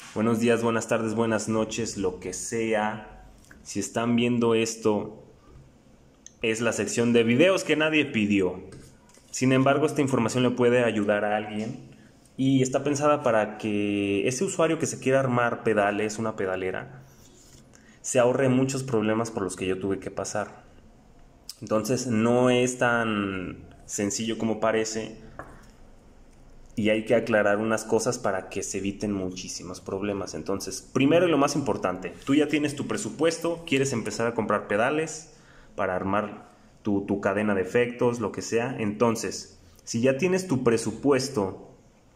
Buenos días, buenas tardes, buenas noches, lo que sea. Si están viendo esto, es la sección de videos que nadie pidió. Sin embargo, esta información le puede ayudar a alguien y está pensada para que ese usuario que se quiera armar pedales, una pedalera, se ahorre muchos problemas por los que yo tuve que pasar. Entonces, no es tan sencillo como parece. Y hay que aclarar unas cosas para que se eviten muchísimos problemas. Entonces, primero y lo más importante, tú ya tienes tu presupuesto, quieres empezar a comprar pedales para armar tu cadena de efectos, lo que sea. Entonces, si ya tienes tu presupuesto,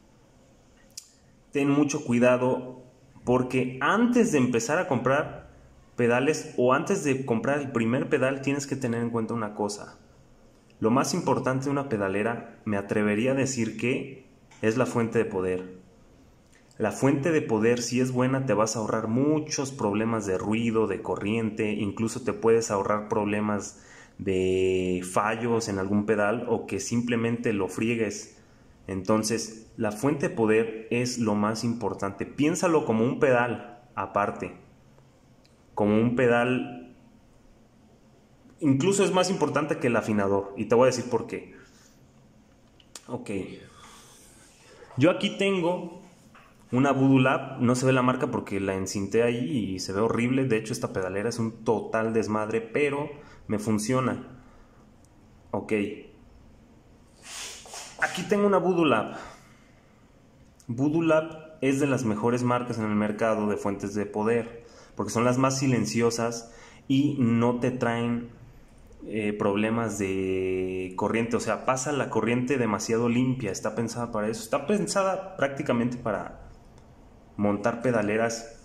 ten mucho cuidado porque antes de empezar a comprar pedales o antes de comprar el primer pedal tienes que tener en cuenta una cosa. Lo más importante de una pedalera, me atrevería a decir que es la fuente de poder. La fuente de poder, si es buena, te vas a ahorrar muchos problemas de ruido, de corriente, incluso te puedes ahorrar problemas de fallos en algún pedal o que simplemente lo friegues. Entonces, la fuente de poder es lo más importante. Piénsalo como un pedal aparte, como un pedal, incluso es más importante que el afinador, y te voy a decir por qué. Ok, yo aquí tengo una Voodoo Lab, no se ve la marca porque la encinté ahí y se ve horrible. De hecho, esta pedalera es un total desmadre, pero me funciona. Ok, aquí tengo una Voodoo Lab. Voodoo Lab es de las mejores marcas en el mercado de fuentes de poder, porque son las más silenciosas y no te traen problemas de corriente. O sea, pasa la corriente demasiado limpia, está pensada para eso. Está pensada prácticamente para montar pedaleras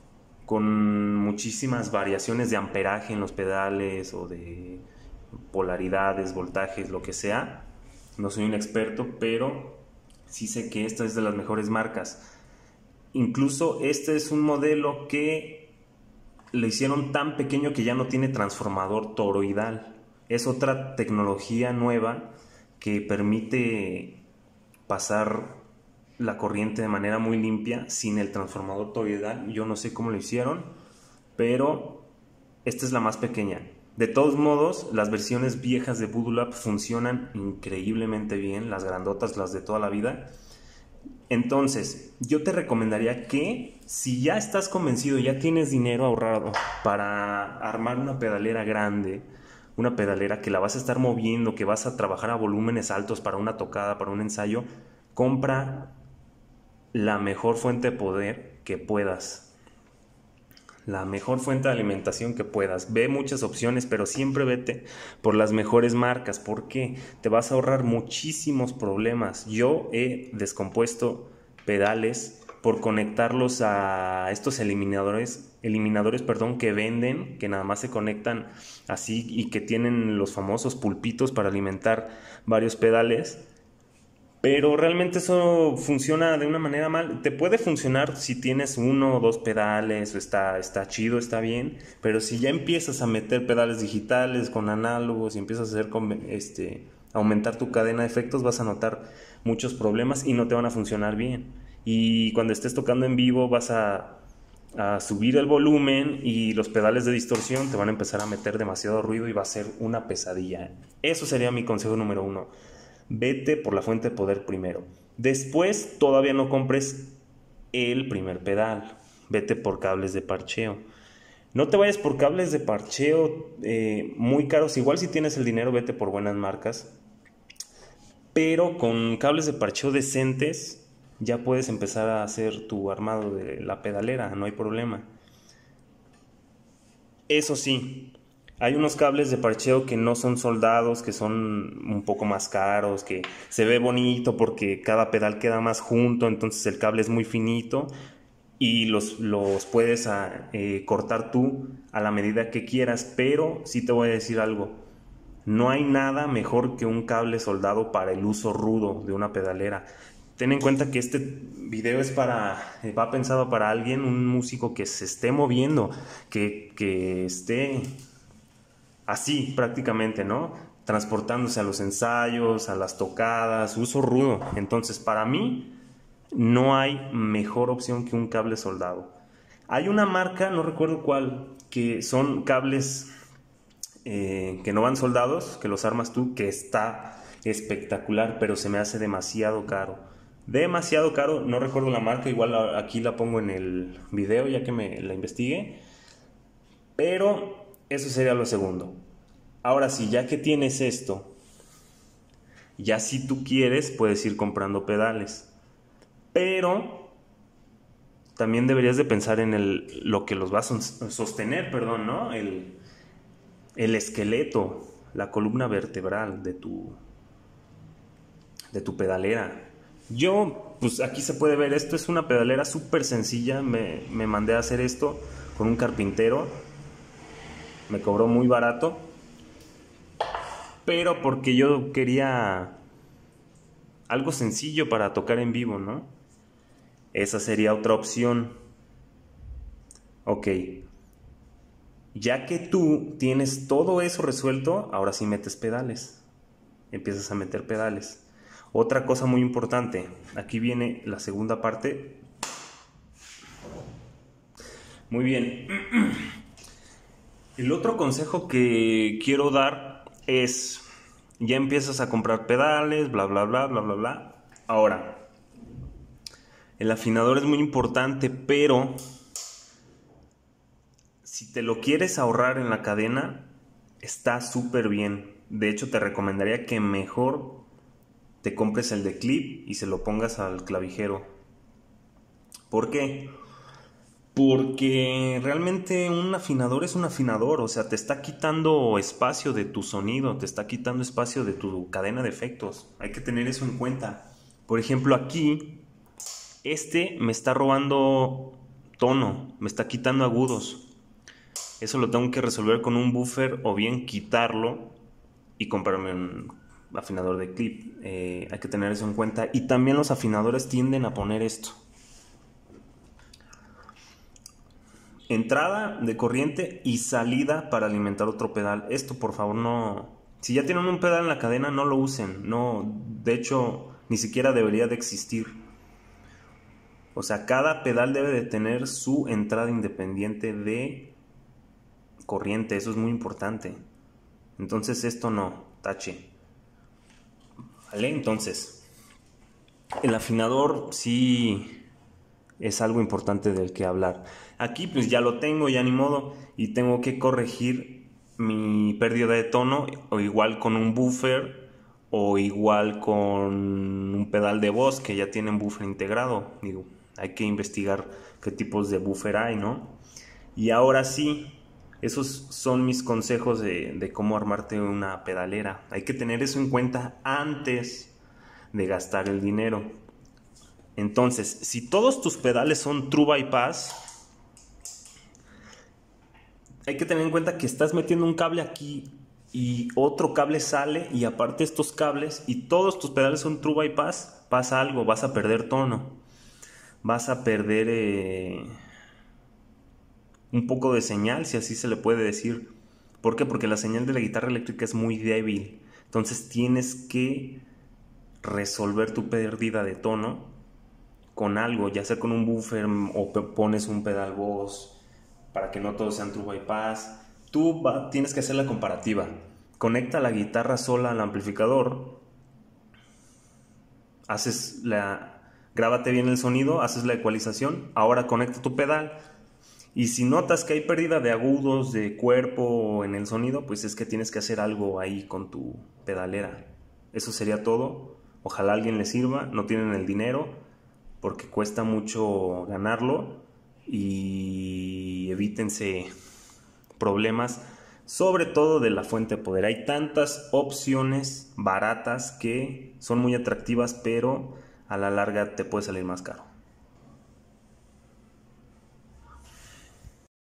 con muchísimas variaciones de amperaje en los pedales o de polaridades, voltajes, lo que sea. No soy un experto, pero sí sé que esta es de las mejores marcas. Incluso este es un modelo que lo hicieron tan pequeño que ya no tiene transformador toroidal. Es otra tecnología nueva que permite pasar la corriente de manera muy limpia sin el transformador toroidal. Yo no sé cómo lo hicieron, pero esta es la más pequeña. De todos modos, las versiones viejas de Voodoo Lab funcionan increíblemente bien, las grandotas, las de toda la vida. Entonces, yo te recomendaría que si ya estás convencido, ya tienes dinero ahorrado para armar una pedalera grande, una pedalera que la vas a estar moviendo, que vas a trabajar a volúmenes altos para una tocada, para un ensayo, compra la mejor fuente de poder que puedas. La mejor fuente de alimentación que puedas. Ve muchas opciones, pero siempre vete por las mejores marcas. ¿Por qué? Te vas a ahorrar muchísimos problemas. Yo he descompuesto pedales por conectarlos a estos eliminadores, perdón, que venden, que nada más se conectan así y que tienen los famosos pulpitos para alimentar varios pedales. Pero realmente eso funciona de una manera mal. Te puede funcionar si tienes uno o dos pedales, está chido, está bien. Pero si ya empiezas a meter pedales digitales con análogos y empiezas a hacer aumentar tu cadena de efectos, vas a notar muchos problemas y no te van a funcionar bien. Y cuando estés tocando en vivo vas a subir el volumen y los pedales de distorsión te van a empezar a meter demasiado ruido y va a ser una pesadilla. Eso sería mi consejo número uno. Vete por la fuente de poder primero. Después todavía no compres el primer pedal. Vete por cables de parcheo. No te vayas por cables de parcheo muy caros. Igual si tienes el dinero, vete por buenas marcas. Pero con cables de parcheo decentes ya puedes empezar a hacer tu armado de la pedalera. No hay problema. Eso sí, hay unos cables de parcheo que no son soldados, que son un poco más caros, que se ve bonito porque cada pedal queda más junto, entonces el cable es muy finito y los puedes cortar tú a la medida que quieras, pero sí te voy a decir algo, no hay nada mejor que un cable soldado para el uso rudo de una pedalera. Ten en cuenta que este video va pensado para alguien, un músico que se esté moviendo, que esté así prácticamente, ¿no? Transportándose a los ensayos, a las tocadas, uso rudo. Entonces, para mí, no hay mejor opción que un cable soldado. Hay una marca, no recuerdo cuál, que son cables que no van soldados, que los armas tú, que está espectacular, pero se me hace demasiado caro. Demasiado caro, no recuerdo la marca, igual aquí la pongo en el video ya que me la investigue. Pero eso sería lo segundo. Ahora sí, ya que tienes esto, ya si tú quieres puedes ir comprando pedales. Pero también deberías de pensar en lo que los va a sostener, perdón, ¿no? El esqueleto, la columna vertebral de tu pedalera. Yo, pues aquí se puede ver, esto es una pedalera súper sencilla. Me mandé a hacer esto con un carpintero. Me cobró muy barato. Pero porque yo quería algo sencillo para tocar en vivo, ¿no? Esa sería otra opción. Ok. Ya que tú tienes todo eso resuelto, ahora sí metes pedales. Empiezas a meter pedales. Otra cosa muy importante, aquí viene la segunda parte. Muy bien. El otro consejo que quiero dar es, ya empiezas a comprar pedales, bla, bla, bla, bla, bla, bla. Ahora, el afinador es muy importante, pero si te lo quieres ahorrar en la cadena, está súper bien. De hecho, te recomendaría que mejor te compres el de clip y se lo pongas al clavijero. ¿Por qué? Porque realmente un afinador es un afinador, o sea, te está quitando espacio de tu sonido, te está quitando espacio de tu cadena de efectos. Hay que tener eso en cuenta. Por ejemplo, aquí, me está robando tono, me está quitando agudos. Eso lo tengo que resolver con un buffer o bien quitarlo y comprarme un afinador de clip. Hay que tener eso en cuenta. Y también los afinadores tienden a poner esto: entrada de corriente y salida para alimentar otro pedal. Esto, por favor, no. Si ya tienen un pedal en la cadena, no lo usen. No, de hecho, ni siquiera debería de existir. O sea, cada pedal debe de tener su entrada independiente de corriente. Eso es muy importante. Entonces esto no, tache. ¿Vale? Entonces, el afinador sí es algo importante del que hablar. Aquí pues ya lo tengo, ya ni modo, y tengo que corregir mi pérdida de tono, o igual con un buffer, o igual con un pedal de voz que ya tienen buffer integrado. Digo, hay que investigar qué tipos de buffer hay, ¿no? Y ahora sí, esos son mis consejos de cómo armarte una pedalera. Hay que tener eso en cuenta antes de gastar el dinero. Entonces, si todos tus pedales son True Bypass, hay que tener en cuenta que estás metiendo un cable aquí y otro cable sale, y aparte estos cables, y todos tus pedales son True Bypass, pasa algo, vas a perder tono, vas a perder un poco de señal, si así se le puede decir. ¿Por qué? Porque la señal de la guitarra eléctrica es muy débil. Entonces tienes que resolver tu pérdida de tono con algo, ya sea con un buffer o pones un pedal voz para que no todos sean True Bypass. Tú tienes que hacer la comparativa. Conecta la guitarra sola al amplificador, grábate bien el sonido, haces la ecualización, ahora conecta tu pedal. Y si notas que hay pérdida de agudos, de cuerpo en el sonido, pues es que tienes que hacer algo ahí con tu pedalera. Eso sería todo. Ojalá a alguien le sirva. No tienen el dinero porque cuesta mucho ganarlo, y evítense problemas, sobre todo de la fuente de poder. Hay tantas opciones baratas que son muy atractivas, pero a la larga te puede salir más caro.